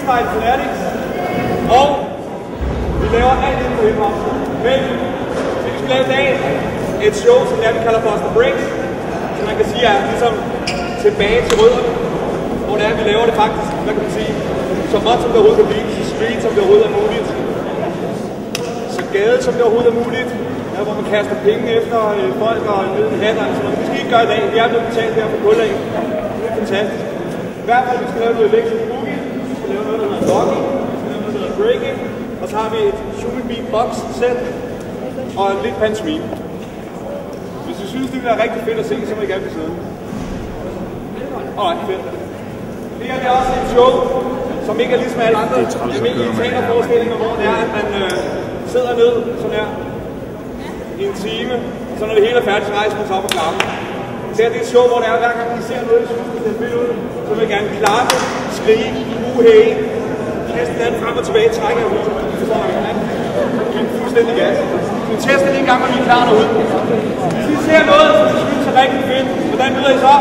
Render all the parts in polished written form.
Freestyle Phantastix. Og vi laver alt inden for hiphop. Men vi skal lave i dag et show, som vi kalder Første, som man kan sige er ligesom tilbage til rødderne. Hvor det er, vi laver det faktisk, hvad kan man sige, så meget som det overhovedet kan blive, så street som det overhovedet er muligt, så gade som det overhovedet er muligt, der hvor man kaster penge efter folk og ned i hatterne, så man skal ikke gøre i dag. Vi er blevet betalt her på Kollektivet. Det er fantastisk. I hvert fald, vi skal lave noget electric boogie, vi skal lave noget, der hedder dogging, vi skal lave noget, der hedder breaking, og så har vi et human beat box set og lidt pantomime. Hvis I synes, det bliver rigtig fedt at se, så må I gerne blive siddende. Alright, fedt. Det her er også et show, som ikke er ligesom alle andre almindelige teaterforestillinger, hvor det er, at man sidder ned sådan her i en time, og så når det hele er færdigt, så rejser man sig op og klappe. Det her er et show, hvor det er, hver gang I ser noget, I synes, det ser fedt ud, så vil jeg gerne klappe, skrige, uhæge, kaste den frem og tilbage, trække af hovedet, så får man fuldstændig gas. Så vi tester lige en gang, om I er klar derude. Hvis I ser noget, som I synes er rigtig fedt, hvordan lyder I så?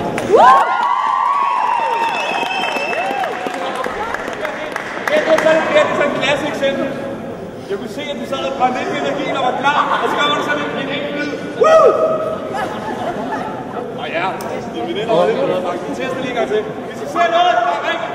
Det er sådan et klassisk eksempel. Jeg kunne se, at vi sad og brændte ind med energien og var klar, og så gør man sådan en enkelt lyd. Woo! Og ja, det er min ender, og det er faktisk. Vi tester lige en gang til. Hvis I ser noget, der er rigtig